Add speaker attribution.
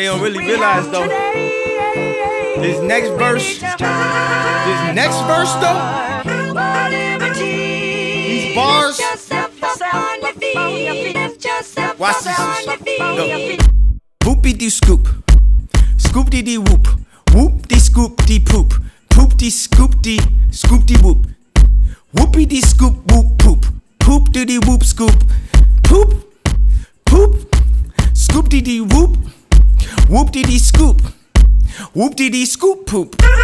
Speaker 1: they don't really realize though, this next verse though, these bars, watch this, go. Whoopie-dee scoop, scoop-dee-dee whoop, whoop-dee scoop-dee poop, poop-dee scoop-dee, scoop-dee whoop, whoopie-dee scoop whoop poop, poop-dee-dee whoop scoop, poop, poop, scoop-dee-dee whoop, whoop-dee-dee scoop, whoop-dee-dee scoop poop.